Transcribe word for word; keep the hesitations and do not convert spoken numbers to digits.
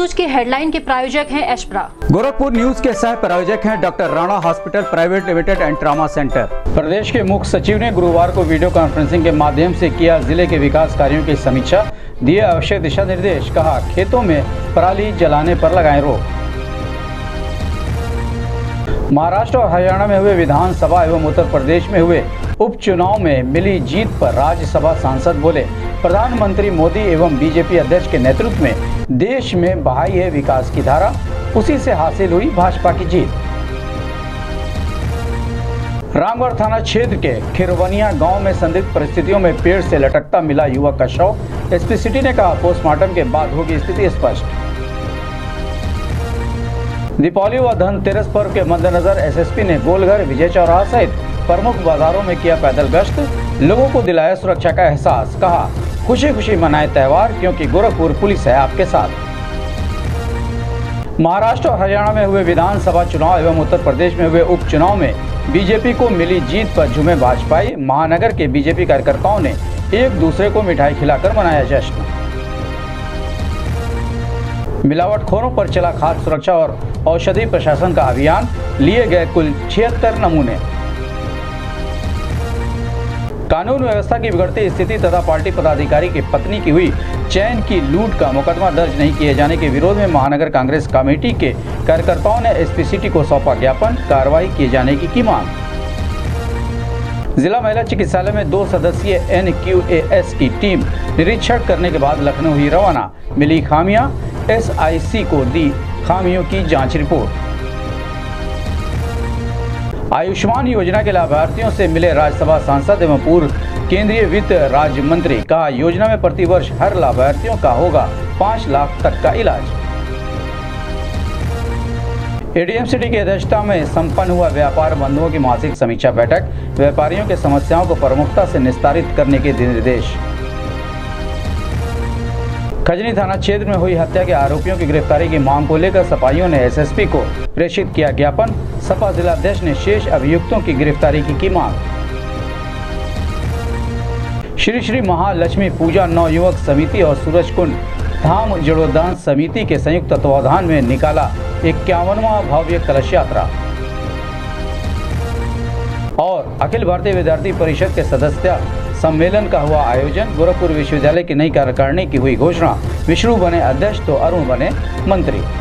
News के headline के प्रायोजक हैं एशप्रा। गोरखपुर न्यूज के सह प्रायोजक हैं doctor Rana hospital private limited and trauma centre. प्रदेश के मुख्य सचिव ने गुरुवार को वीडियो कॉन्फ्रेंसिंग के माध्यम से किया जिले के विकास कार्यों की समीक्षा, दिए आवश्यक दिशा निर्देश। कहा, खेतों में पराली जलाने पर लगाएं रोक। महाराष्ट्र और हरियाणा में हुए विधानसभा एवं उत्तर प्रदेश में हुए उपचुनाव में मिली जीत पर राज्यसभा सांसद बोले, प्रधानमंत्री मोदी एवं बीजेपी अध्यक्ष के नेतृत्व में देश में बहाई है विकास की धारा, उसी से हासिल हुई भाजपा की जीत। रामगढ़ थाना क्षेत्र के खिरवनिया गांव में संदिग्ध परिस्थितियों में पेड़ से लटकता मिला युवक का शव। एसपी सिटी ने कहा, पोस्टमार्टम के बाद होगी स्थिति स्पष्ट। दीपावली व धनतेरस पर्व के मद्देनजर एसएसपी ने गोलघर, विजय चौराहा सहित प्रमुख बाजारों में किया पैदल गश्त, लोगों को दिलाया सुरक्षा का एहसास। कहा, खुशी खुशी मनाए त्योहार, क्योंकि गोरखपुर पुलिस है आपके साथ। महाराष्ट्र और हरियाणा में हुए विधानसभा चुनाव एवं उत्तर प्रदेश में हुए उपचुनाव में बीजेपी को मिली जीत पर झूमे भाजपाई। महानगर के बीजेपी कार्यकर्ताओं ने एक दूसरे को मिठाई खिलाकर मनाया जश्न। मिलावटखोरों पर चला खाद्य सुरक्षा और औषधि प्रशासन का अभियान, लिए गए कुल छिहत्तर नमूने। कानून व्यवस्था की बिगड़ती स्थिति तथा पार्टी पदाधिकारी की पत्नी की हुई चैन की लूट का मुकदमा दर्ज नहीं किए जाने के विरोध में महानगर कांग्रेस कमेटी के कार्यकर्ताओं ने एसपी सिटी को सौंपा ज्ञापन, कार्रवाई किए जाने की की मांग। जिला महिला चिकित्सालय में दो सदस्यीय एन क्यू ए एस की टीम निरीक्षण करने के बाद लखनऊ हुई रवाना। मिली खामियां, एस आई सी को दी खामियों की जांच रिपोर्ट। आयुष्मान योजना के लाभार्थियों से मिले राज्यसभा सांसद एवं पूर्व केंद्रीय वित्त राज्य मंत्री। कहा, योजना में प्रतिवर्ष हर लाभार्थियों का होगा पाँच लाख तक का इलाज। एडीएम सिटी की अध्यक्षता में संपन्न हुआ व्यापार बंधुओं की मासिक समीक्षा बैठक, व्यापारियों के समस्याओं को प्रमुखता से निस्तारित करने के निर्देश। खजनी थाना क्षेत्र में हुई हत्या के आरोपियों की गिरफ्तारी की मांग को लेकर सपाइयों ने एसएसपी को प्रेषित किया ज्ञापन। सपा जिलाध्यक्ष ने शेष अभियुक्तों की गिरफ्तारी की की मांग। श्री श्री महालक्ष्मी पूजा नवयुवक समिति और सूरजकुंड धाम जीर्णोद्धार समिति के संयुक्त तत्वावधान में निकाला इक्यावनवां भव्य कलश यात्रा। और अखिल भारतीय विद्यार्थी परिषद के सदस्य सम्मेलन का हुआ आयोजन। गोरखपुर विश्वविद्यालय की नई कार्यकारिणी की हुई घोषणा, विष्णु बने अध्यक्ष तो अरुण बने मंत्री।